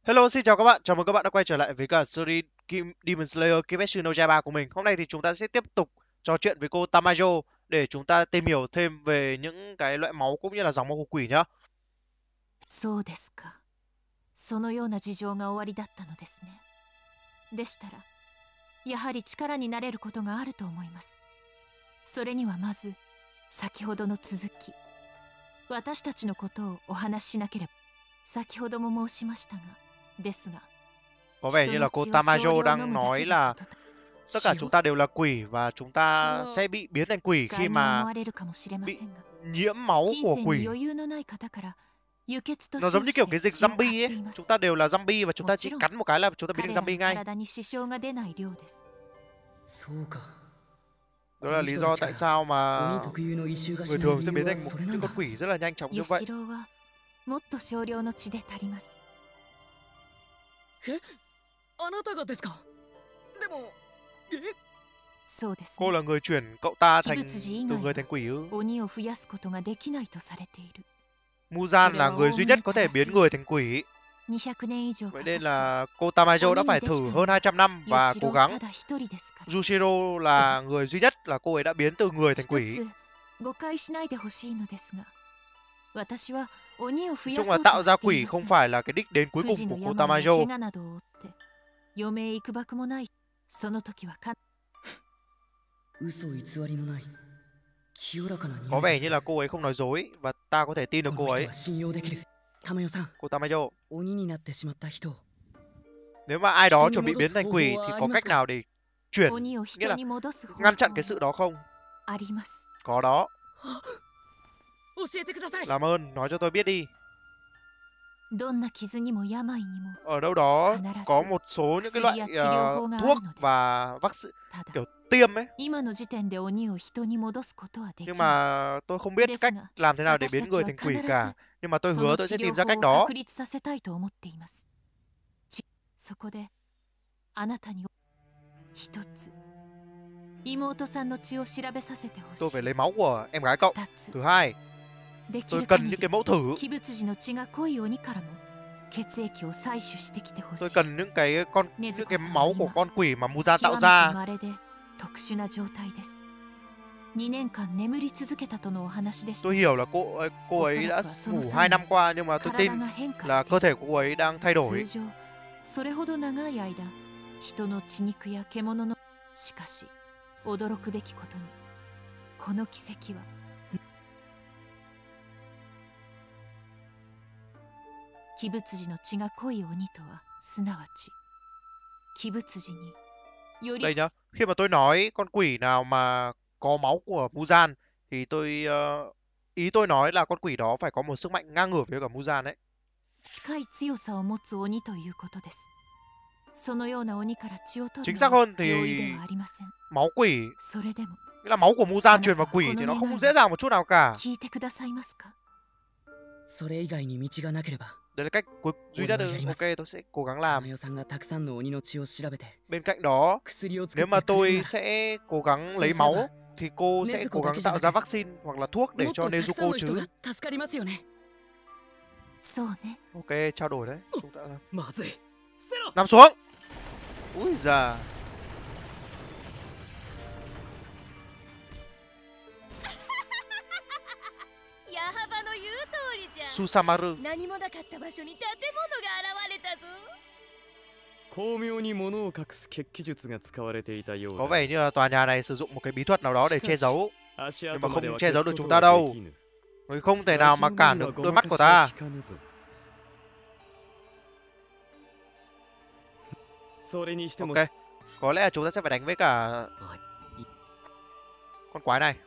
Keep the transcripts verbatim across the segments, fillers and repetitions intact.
Hello, xin chào các bạn. Chào mừng các bạn đã quay trở lại với cả series Kim Demon Slayer Kimetsu no Yaiba của mình. Hôm nay thì chúng ta sẽ tiếp tục trò chuyện với cô Tamayo để chúng ta tìm hiểu thêm về những cái loại máu cũng như là dòng máu của quỷ nhá. そうですか。そのような事情がおありだったのですね。でしたら、やはり力になれることがあると思います。それにはまず、先ほどの続き、私たちのことをお話ししなければ、先ほども申しましたが、ですが、 Có vẻ như là cô Tamayo đang nói là tất cả chúng ta đều là quỷ và chúng ta sẽ bị biến thành quỷ khi mà bị nhiễm máu của quỷ. Nó giống như kiểu cái dịch zombie ấy. Chúng ta đều là zombie và chúng ta chỉ cắn một cái là chúng ta biến thành zombie ngay. Đó là lý do tại sao mà người thường sẽ biến thành một những con quỷ rất là nhanh chóng như vậy. もっと少量の血で足ります。 え、あなたがですか？でも、え？ そうですね。 Cô là người chuyển cậu ta thành từ người thành quỷ ư? 鬼を増やすことができないとされている。 Muzan là người duy nhất có thể biến người thành quỷ. にひゃくねん以上 Vậy nên là cô Tamayo đã phải thử hơn hai trăm năm và cố gắng. Yushiro là người duy nhất là cô ấy đã biến từ người thành quỷ. 誤解しないでほしいのですが、私は chung là tạo ra quỷ không phải là cái đích đến cuối cùng của cô Tamayo. Có vẻ như là cô ấy không nói dối và ta có thể tin được cô ấy. Cô Tamayo, nếu mà ai đó chuẩn bị biến thành quỷ thì có cách nào để chuyển, nghĩa là ngăn chặn cái sự đó không? Có đó. Làm ơn, nói cho tôi biết đi. Ở đâu đó có một số những cái loại uh, thuốc và vaccine kiểu tiêm ấy. Nhưng mà tôi không biết cách làm thế nào để biến người thành quỷ cả. Nhưng mà tôi hứa tôi sẽ tìm ra cách đó. Tôi phải lấy máu của em gái cậu. Thứ hai, tôi cần những cái mẫu thử. Tôi cần những cái con những cái máu của con quỷ mà Muzan tạo ra. Tôi hiểu là cô cô ấy đã ngủ hai năm qua nhưng mà tôi tin là cơ thể của cô ấy đang thay đổi. 鬼仏寺の血が濃い鬼とはすなわち鬼仏寺により Đây nhá, khi mà tôi nói con quỷ nào mà có máu của Muzan thì tôi uh, ý tôi nói là con quỷ đó phải có một sức mạnh ngang ngửa với cả Muzan đấy. 深い強さを持つ鬼ということです。そのような鬼から血を取る Chính xác hơn thì máu quỷ, nghĩa là máu của Muzan truyền vào quỷ thì nó không dễ dàng một chút nào cả. 聞いてくださいますか? それ以外に道がなければ Đấy là cách cuối duy nhất. Ok, tôi sẽ cố gắng làm. Bên cạnh đó, nếu mà tôi sẽ cố gắng lấy máu thì cô sẽ cố gắng tạo ra vaccine hoặc là thuốc để cho Nezuko chứ. Ok, trao đổi đấy. Chúng ta làm. Nằm xuống. Úi giời. Susamaru. Có vẻ như là tòa nhà này sử dụng một cái bí thuật nào đó để che giấu. Nhưng mà không che giấu được chúng ta đâu. Người không thể nào mà cản được đôi mắt của ta. Ok, có lẽ là chúng ta sẽ phải đánh với cả con quái này.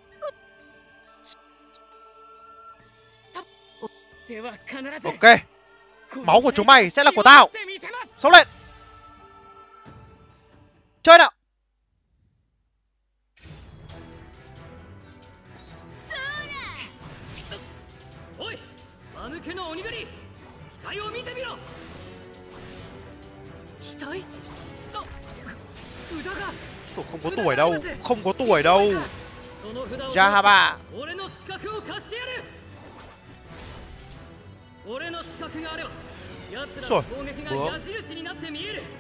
Ok, máu của chúng mày sẽ là của tao. Sống lên. Chơi nào. Không có tuổi đâu, không có tuổi đâu. Yahaba. 俺の資格があれば奴らの攻撃が矢印になって見える。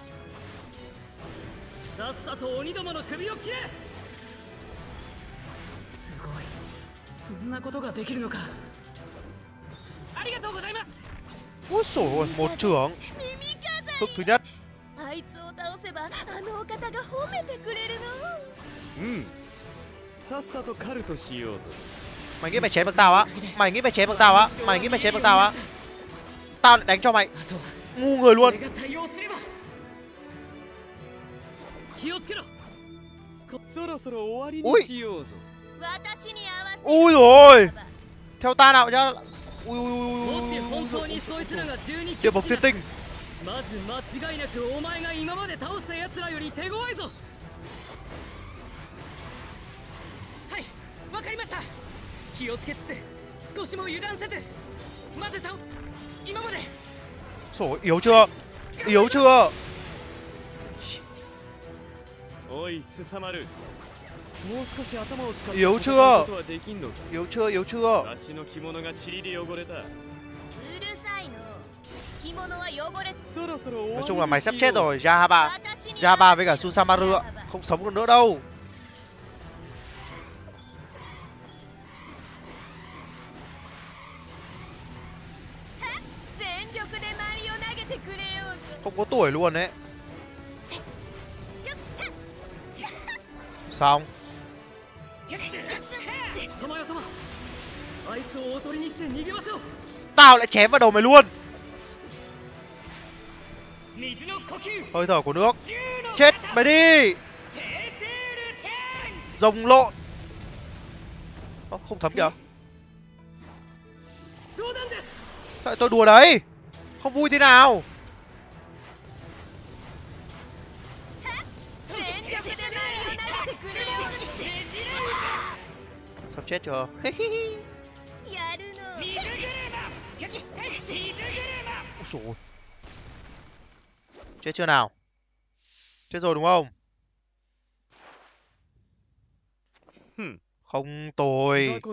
さっさと鬼どもの首を切れ。すごい、そんなことができるのか。ありがとうございます。 Ôi xồi ôi, một trưởng. Thức thứ nhất. あいつを倒せばあのお方が褒めてくれるの。 うん。さっさと狩るとしようぞ。 Mày nghĩ mày chém được tao á? Mày nghĩ mày chém được tao á? Mày nghĩ mày chém được tao á? Tao lại đánh cho mày. Ngu người luôn. Ui. Ui rồi. Theo ta nào nhá. Ui ui ui ui. Địa bộc thiên tinh. まず間違いなくお前が今まで倒した奴らより手強いぞ。はい、わかりました。気をつけつつ少しも油断せず混ぜた今まで。 Rồi, yếu chưa? Yếu chưa? Ôi, Susamaru. Yếu chưa? Yếu chưa? Yếu chưa? Nói chung là mày sắp chết rồi, Yahaba. Yahaba với cả Susamaru không sống được nữa đâu. Không có tuổi luôn đấy. Xong. Tao lại chém vào đầu mày luôn. Hơi thở của nước. Chết mày đi. Rồng lộn. Ơ, không thấm kìa. Sao tôi đùa đấy? Không vui thế nào? Sắp chết chưa? Ôi dồi ôi. Chết chưa nào? Chết rồi đúng không? Không tồi.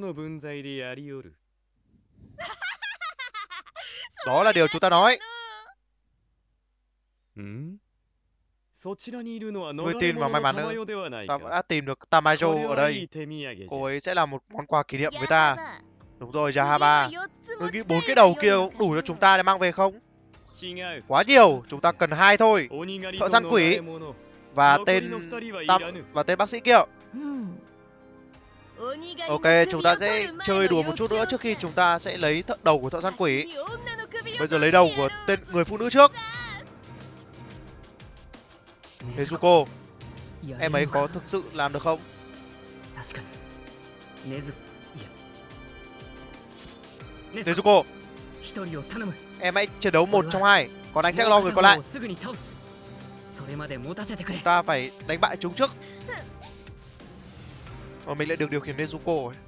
Đó là điều chúng ta nói. Người tin vào may mắn nữa. Ta đã tìm được Tamayo ở đây. Cô ấy sẽ là một món quà kỷ niệm với ta. Đúng rồi, Yahaba. Người nghĩ bốn cái đầu kia cũng đủ cho chúng ta để mang về không? Quá nhiều, chúng ta cần hai thôi. Thợ săn quỷ và tên Tam và tên bác sĩ kia. Ok, chúng ta sẽ chơi đùa một chút nữa trước khi chúng ta sẽ lấy thợ đầu của thợ săn quỷ. Bây giờ lấy đầu của tên người phụ nữ trước. Nezuko, em ấy có thực sự làm được không? Nezuko, em hãy chiến đấu một trong hai, còn anh sẽ lo người còn lại. Chúng ta phải đánh bại chúng trước. Rồi mình lại được điều khiển Nezuko rồi.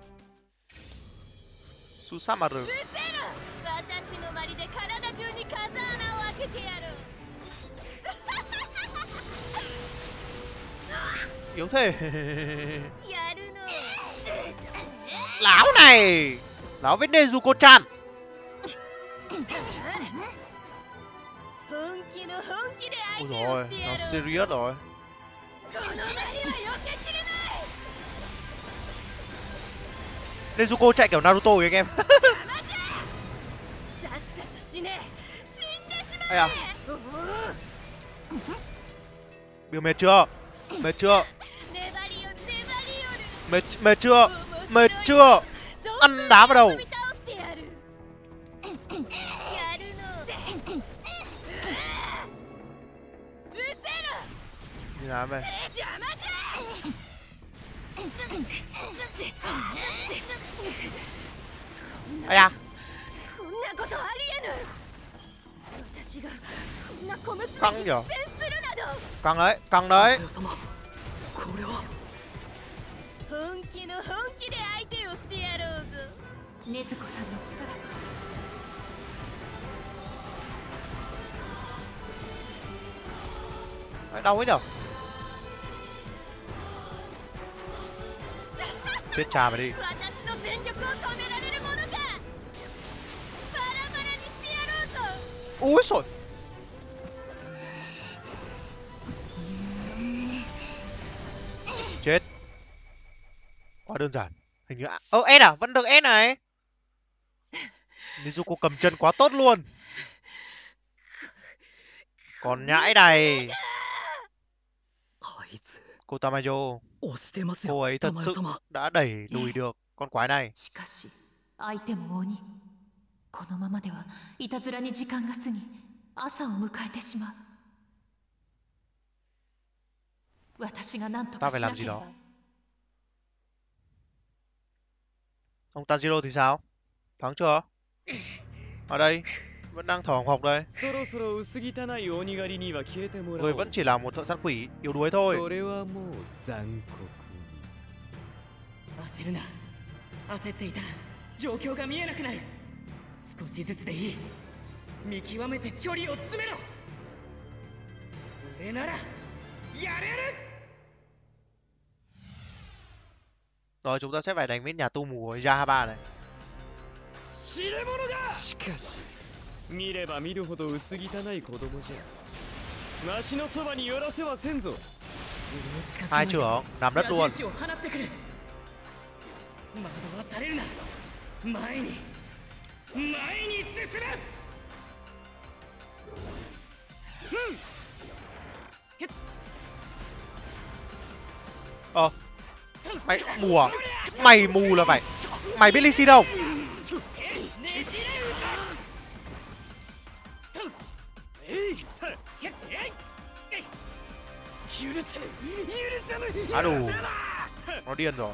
Susamaru. Yếu thế. Láo này. Láo với Nezuko-chan. Ôi rồi, nó serious rồi. Nezuko chạy kiểu Naruto kìa anh em. Ây à. Biểu mệt chưa? Mệt chưa? Mệt, mệt chưa? Mệt chưa? Ăn đá vào đầu. Như nào mày? Ây à. Căng nhở? Căng đấy, căng đấy. Đau ấy nhở? Chết cha mày đi. Úi xồi. Chết. Quá đơn giản. Hình như... Ơ, S à? Vẫn được S này. Nezuko cầm chân quá tốt luôn. Còn nhãi này. Cô Tamayo. Cô ấy thật sự đã đẩy lùi được con quái này. しかし相手も鬼。このままではいたずらに時間が過ぎ朝を迎えてしまう。私が何と Ta か phải しな làm け gì れば。 đó. Ông Tanjiro thì sao? Thắng chưa? Ở đây vẫn đang thở hồng hộc đây. そろそろ薄汚い鬼狩りには消えてもらお Người う。 vẫn chỉ là một thợ săn quỷ yếu đuối thôi. それはもう残酷。 焦るな。焦っていたら状況が見えなくなる。少しずつでいい。見極めて距離を詰めろ。俺ならやれる。 Rồi chúng ta sẽ phải đánh với nhà tu mù với Yahaba này. 知れ者だ。 しかし見れば見るほど薄汚い子供じゃ。わしのそばに寄らせはせんぞ。 Hai trưởng nằm đất luôn. 矢印を放ってくる。惑わされるな。前に前に進め。 Ờ. Mày mù à? Mày mù là phải. Mày biết Lee Sin không? À đủ. Nó điên rồi.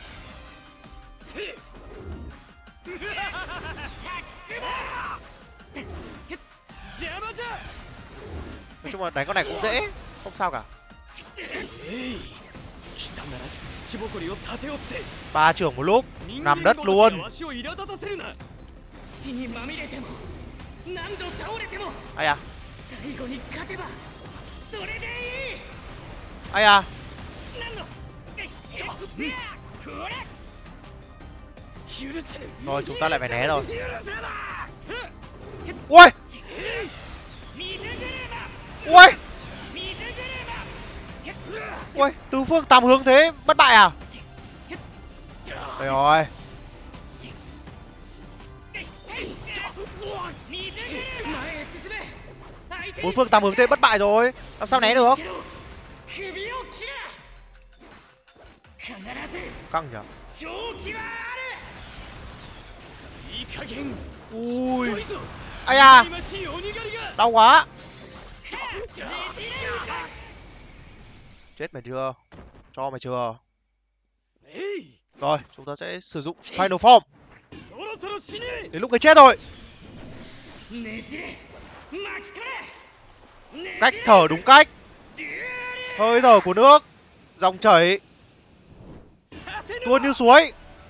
Nói chung là đánh con này cũng dễ. Không sao cả. Ba trưởng một lúc. Nằm đất luôn. Ai à? Ai à? Rồi chúng ta lại phải né rồi. Ui! Ui! Ui! Tứ phương tam hướng thế bất bại à? Đây rồi. Bốn phương tam hướng thế bất bại rồi. Làm sao né được? Căng nhở? Ui! Ai à? Đau quá. Chết mày chưa? Cho mày chưa? Rồi, chúng ta sẽ sử dụng Final Form. Đến lúc cái chết rồi. Cách thở đúng cách. Hơi thở của nước. Dòng chảy tuôn như suối.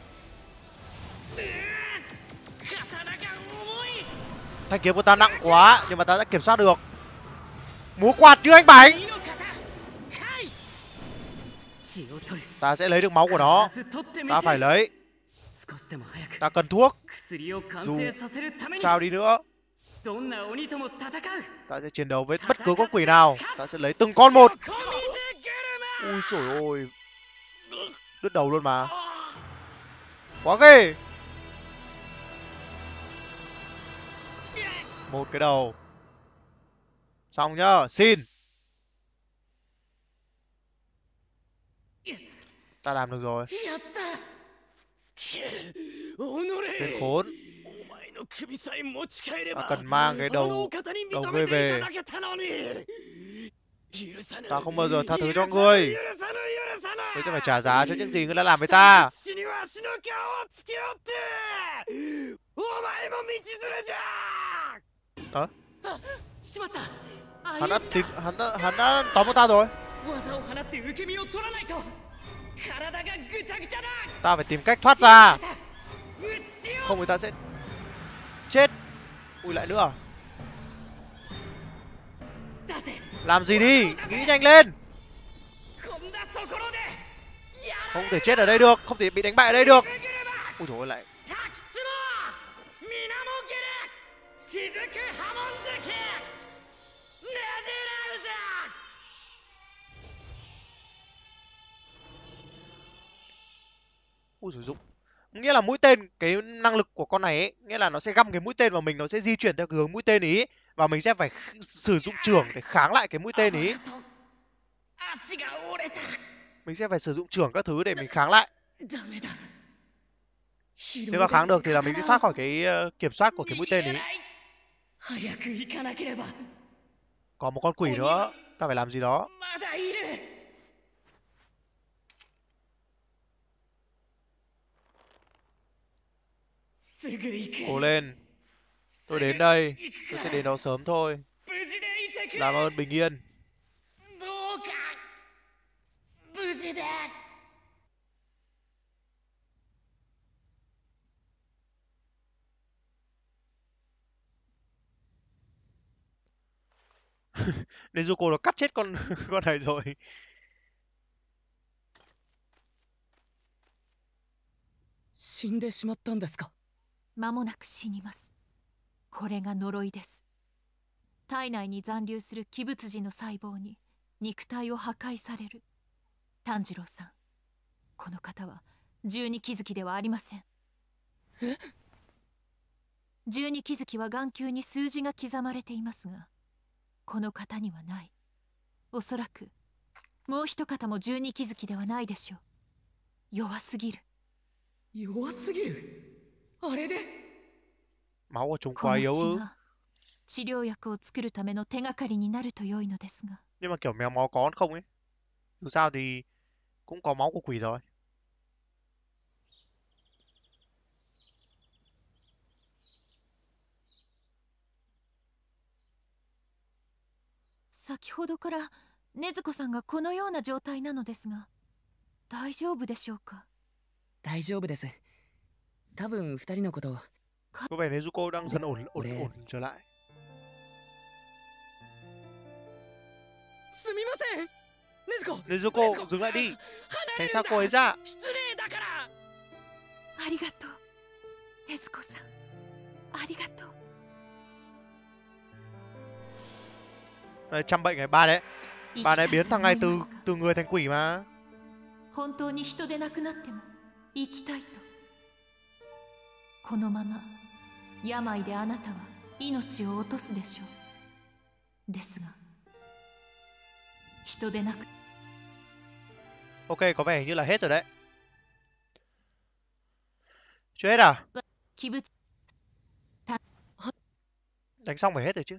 Thanh kiếm của ta nặng quá, nhưng mà ta đã kiểm soát được. Múa quạt như anh Bảnh. Ta sẽ lấy được máu của nó. Ta phải lấy. Ta cần thuốc. Dù sao đi nữa, ta sẽ chiến đấu với bất cứ con quỷ nào. Ta sẽ lấy từng con một. Ui xổi ôi. Đứt đầu luôn mà. Quá ghê. Một cái đầu. Xong nhá. Xin. Ta làm được rồi. Tên khốn. Ta cần mang cái đầu đầu ngươi về. Ta không bao giờ tha thứ cho ngươi. Ngươi sẽ phải trả giá cho những gì ngươi đã làm với ta. Ờ? Hắn đã tìm hắn đã hắn đã tóm được ta rồi. Ta phải tìm cách thoát ra. Không người ta sẽ chết. Ui lại nữa. Làm gì đi, nghĩ nhanh lên. Không thể chết ở đây được, không thể bị đánh bại ở đây được. Ui dồi ôi lại. Ui sử dụng. Nghĩa là mũi tên, cái năng lực của con này ấy, nghĩa là nó sẽ găm cái mũi tên vào mình, nó sẽ di chuyển theo cái hướng mũi tên ý, và mình sẽ phải sử dụng chưởng để kháng lại cái mũi tên ý. Mình sẽ phải sử dụng chưởng các thứ để mình kháng lại. Nếu mà kháng được thì là mình sẽ thoát khỏi cái uh, kiểm soát của cái mũi tên ý. Có một con quỷ nữa, ta phải làm gì đó. Cố lên. Tôi đến đây. Tôi sẽ đến đó sớm thôi. Làm ơn bình yên. Nezuko nó cắt chết con con này rồi. 死んでしまったんですか。 間もなく死にます。これが呪いです。体内に残留する鬼物児の細胞に肉体を破壊される。炭治郎さん、この方は十二鬼月ではありません。 え？ 十二鬼月は眼球に数字が刻まれていますが、この方にはない。おそらくもう一方も十二鬼月ではないでしょう。弱すぎる。 弱すぎる。あれで Máu của chúng こ quá の yếu 血 ư? が治療薬を作るための手がかりになると良いのですが。 Nhưng mà kiểu mèo máu có không ấy? Dù sao thì cũng có máu của quỷ rồi. 先ほどから禰豆子さんがこのような状態なのですが、大丈夫でしょうか。 大丈夫です。多分二人のことを。 Có vẻ Nezuko đang dần ổn ổn ổn trở lại. すみません。禰豆子。 Nezuko dừng lại đi. Tránh xa cô ấy ra. 失礼だから。 ありがとう禰豆子さん、ありがとう。 Đây, chăm bệnh này ba đấy. Ba này biến thằng này từ từ người thành quỷ mà. 本当に人でなくなっても生きたいと。このまま病であなたは命を落とすでしょう。ですが人でなく。 Ok, có vẻ như là hết rồi đấy. Chưa hết à? 鬼物 Đánh xong phải hết rồi chứ.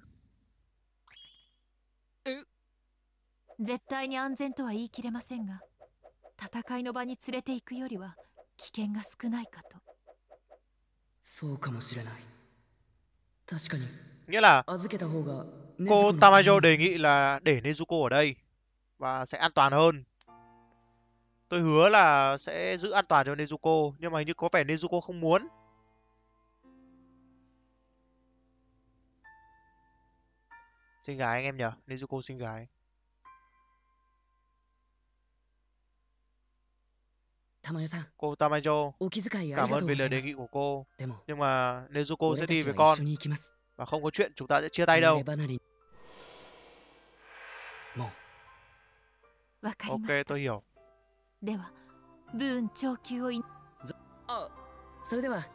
絶対に安全とは言い切れませんが、戦いの場に連れて行くよりは危険が少ないかと。 そうかもしれない。確かに。 Nghĩa là 預けた方が cô Tamayo đề nghị là để Nezuko ở đây và sẽ an toàn hơn. Tôi hứa là sẽ giữ an toàn cho Nezuko, nhưng mà hình như có vẻ Nezuko không muốn. Xinh gái anh em nhỉ? Nezuko xinh gái. Cô Tamayo, cảm ơn vì lời đề nghị của cô. Nhưng mà Nezuko sẽ đi với con và không có chuyện chúng ta sẽ chia tay đâu. Ok, tôi hiểu. では、ブーン長級をい。 あ、それでは。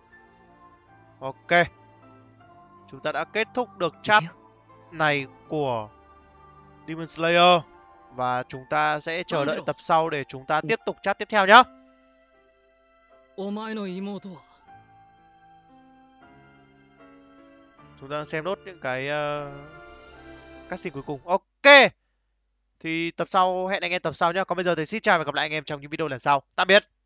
Ok. Chúng ta đã kết thúc được chap này của Demon Slayer. Và chúng ta sẽ chờ đợi tập sau để chúng ta tiếp tục chap tiếp theo nhá. Chúng ta xem nốt những cái uh, cutscene cuối cùng. Ok. Thì tập sau, hẹn anh em tập sau nhá. Còn bây giờ thì xin chào và gặp lại anh em trong những video lần sau. Tạm biệt.